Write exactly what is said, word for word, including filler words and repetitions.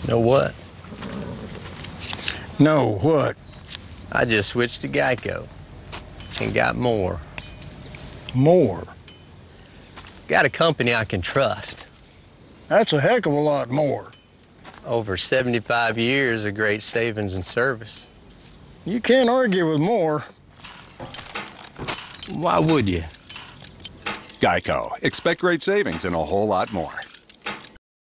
Know what? No, what? I just switched to Geico and got more. More? Got a company I can trust. That's a heck of a lot more. Over seventy-five years of great savings and service. You can't argue with more. Why would you? Geico. Expect great savings and a whole lot more.